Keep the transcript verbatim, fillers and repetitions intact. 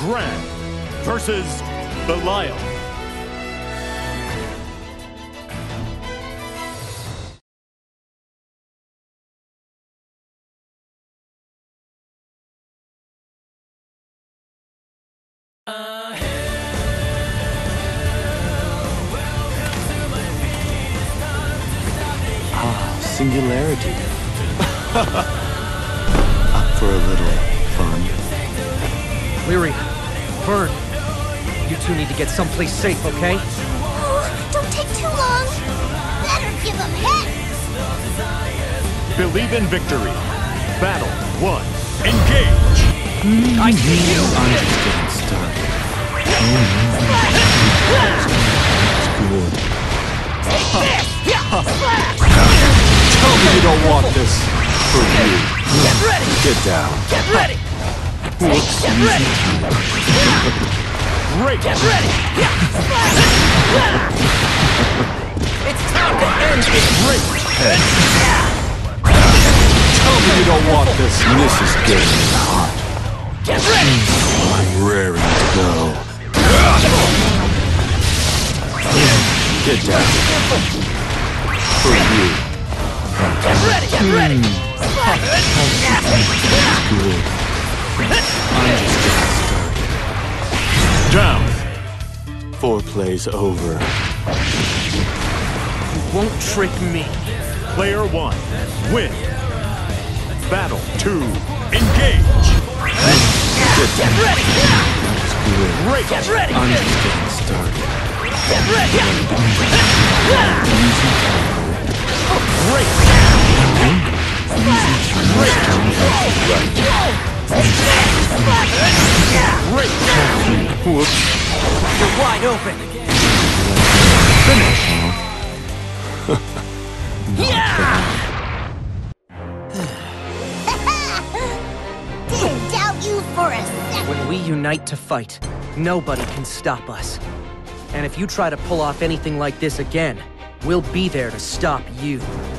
Gran versus Belial. Ah, singularity. Up for a little fun. Leary, Vern, you two need to get someplace safe, okay? Oh, don't take too long. Better give him head. Believe in victory. Battle one. Engage. I see you! I'm just getting started. That's good. Tell me you don't want this for you. Get ready! Get down. Get ready! Whoops. Get ready! Great. Get ready! It's time to end this! Great. Tell me you don't want this. This is getting hot. Get ready! I'm raring to go. Get down. For you. Get ready! Get ready! Good. I'm just getting started. Down. Foreplay's over. You won't trick me. Player one. Win. Battle two. Engage. Get Get down. ready! Good. Great. Get ready! I'm just getting started. Get ready! Easy tempo. Great. Great. Whoops. You're wide open! Finish. Didn't doubt you for a second. When we unite to fight, nobody can stop us. And if you try to pull off anything like this again, we'll be there to stop you.